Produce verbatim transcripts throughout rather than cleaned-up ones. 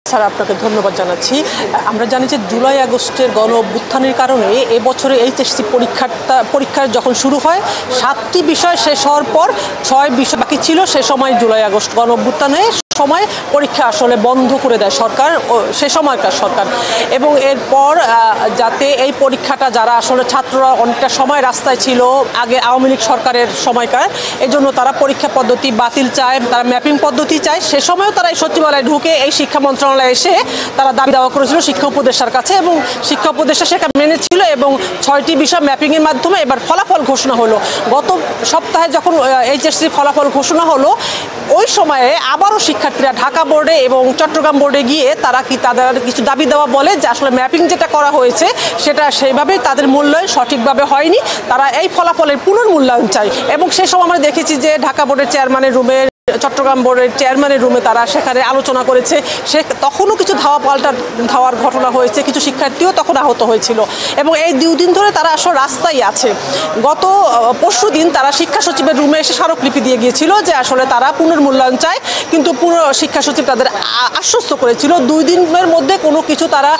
Sir আপনাকে ধন্যবাদ জানাচ্ছি। আমরা জানি যে জুলাই আগস্টের গণ অভ্যুত্থানের কারণে এবছরে এইচএসসি পরীক্ষাটা পরীক্ষার যখন শুরু হয় সাতটি বিষয় শেষ হওয়ার পর ছয় বিষয় বাকি ছিল, সে সময় জুলাই আগস্ট গণ অভ্যুত্থানে সময় পরীক্ষা আসলে বন্ধ করে দেয় সরকার, সে সময়কার সরকার। এবং এরপর যাতে এই পরীক্ষাটা যারা আসলে ছাত্ররা অনেকটা সময় রাস্তায় ছিল আগে আওয়ামী লীগ সরকারের সময়কার, এজন্য তারা পরীক্ষা পদ্ধতি বাতিল চায়, তারা ম্যাপিং পদ্ধতি চায়। সে সময়ও তারা এই সচিবালয়ে ঢুকে এই শিক্ষা মন্ত্রণালয়ে এসে তারা দাবি দাওয়া করেছিল শিক্ষা উপদেষ্টার কাছে, এবং শিক্ষা উপদেষ্টা সেটা মেনেছিল এবং ছয়টি বিষয় ম্যাপিংয়ের মাধ্যমে এবার ফলাফল ঘোষণা হলো। গত সপ্তাহে যখন এইচএসসি ফলাফল ঘোষণা হলো ওই সময়ে আবারও শিক্ষার্থীরা ঢাকা বোর্ডে এবং চট্টগ্রাম বোর্ডে গিয়ে তারা কি তাদের কিছু দাবি দেওয়া বলে যে আসলে ম্যাপিং যেটা করা হয়েছে সেটা সেইভাবেই তাদের মূল্যায়ন সঠিকভাবে হয়নি, তারা এই ফলাফলের পুনর্মূল্যায়ন চায়। এবং সে সময় আমরা দেখেছি যে ঢাকা বোর্ডের চেয়ারম্যানের রুমে, চট্টগ্রাম বোর্ডের চেয়ারম্যানের রুমে তারা সেখানে আলোচনা করেছে। সে তখনও কিছু ধাওয়া পাল্টা ধাওয়ার ঘটনা হয়েছে, কিছু শিক্ষার্থীও তখন আহত হয়েছিল। এবং এই দুদিন ধরে তারা আসলে রাস্তায় আছে। গত পরশু দিন তারা শিক্ষা সচিবের রুমে এসে স্মারকলিপি দিয়ে গিয়েছিল যে আসলে তারা পুনর্মূল্যায়ন চায়, কিন্তু পুরো শিক্ষা সচিব তাদের আশ্বস্ত করেছিল দুই দিনের মধ্যে কোনো কিছু তারা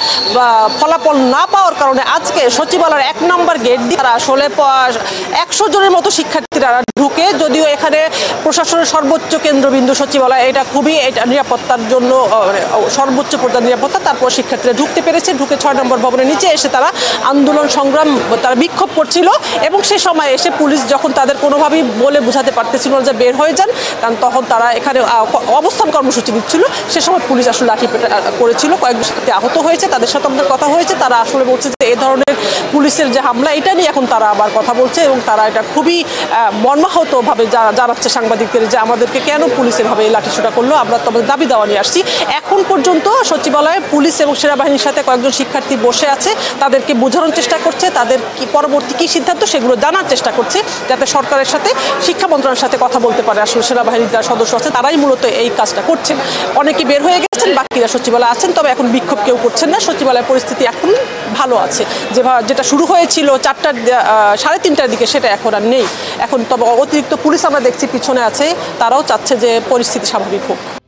ফলাফল না পাওয়ার কারণে আজকে সচিবালয়ের এক নম্বর গেট দিয়ে তারা আসলে একশো জনের মতো শিক্ষার্থীরা ঢুকে, যদিও এখানে প্রশাসনের সর্বোচ্চ কেন্দ্রবিন্দু সচিবালয়, এটা খুবই এটা নিরাপত্তার জন্য সর্বোচ্চ পর্যায়ের নিরাপত্তা, তারপর শিক্ষার্থীরা ঢুকতে পেরেছে। ঢুকে ছয় নম্বর ভবনের নিচে এসে তারা আন্দোলন সংগ্রাম তারা বিক্ষোভ করছিল। এবং সে সময় এসে পুলিশ যখন তাদের কোনোভাবেই বলে বোঝাতে পারতেছিল যে বের হয়ে যান, কারণ তখন তারা এখানে অবস্থান কর্মসূচি দিচ্ছিল, সে সময় পুলিশ আসলে লাঠিপেটা করেছিল, কয়েকজন শিক্ষার্থী আহত হয়েছে, তাদের সাথে আমাদের কথা হয়েছে। তারা আসলে বলছে যে এই ধরনের পুলিশের যে হামলা এটা নিয়ে এখন তারা আবার কথা বলছে এবং তারা এটা খুবই মর্মাহতভাবে জানাচ্ছে সাংবাদিকদের যে আমাদেরকে কেন পুলিশ এভাবে লাঠিসোঁটা করলো, আমরা তোমাদের দাবি দেওয়া নিয়ে আসছি। এখন পর্যন্ত সচিবালয়ে পুলিশ এবং সেনাবাহিনীর সাথে কয়েকজন শিক্ষার্থী বসে আছে, তাদেরকে বোঝানোর চেষ্টা করছে, তাদের কি পরবর্তী কী সিদ্ধান্ত সেগুলো জানার চেষ্টা করছে, যাতে সরকারের সাথে শিক্ষা মন্ত্রণালয়ের সাথে কথা বলতে পারে। আসলে সেনাবাহিনীর যারা সদস্য আছে তারাই মূলত এই কাজটা করছেন। অনেকে বের হয়ে গেছেন, বাকিরা সচিবালয়ে আছেন, তবে এখন বিক্ষোভ কেউ করছেন না। সচিবালয়ের পরিস্থিতি এখন ভালো আছে, যেভাবে যেটা শুরু হয়েছিল চারটার সাড়ে তিনটার দিকে সেটা এখন আর নেই। এখন তবে অতিরিক্ত পুলিশ আমরা দেখছি পিছনে আছে, তারাও চাচ্ছে যে পরিস্থিতি স্বাভাবিক হোক।